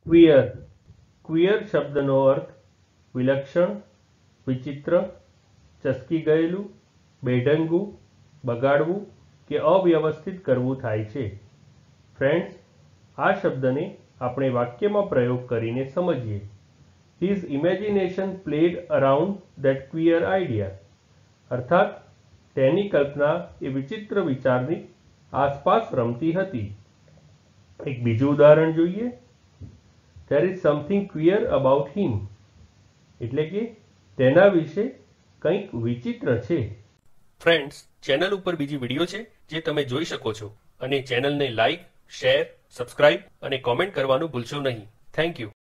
ક્વિયર. ક્વિયર શબ્દનો અર્થ વિલક્ષણ, વિચિત્ર, ચસકી ગયેલું, બેઢંગું, બગાડવું કે અવ્યવસ્થિત કરવું થાય છે. ફ્રેન્ડ્સ, આ શબ્દને આપણે વાક્યમાં પ્રયોગ કરીને સમજીએ. His imagination played around that queer idea. અર્થાત તેની કલ્પના એ વિચિત્ર વિચારની આસપાસ રમતી હતી. એક બીજું ઉદાહરણ જોઈએ. There is something queer about him. એટલે કે તેના વિશે કંઈક વિચિત્ર છે. ફ્રેન્ડ્સ, ચેનલ ઉપર બીજી વિડીયો છે જે તમે જોઈ શકો છો અને ચેનલને લાઈક, શેર, સબસ્ક્રાઇબ અને કોમેન્ટ કરવાનું ભૂલશો નહીં. Thank you.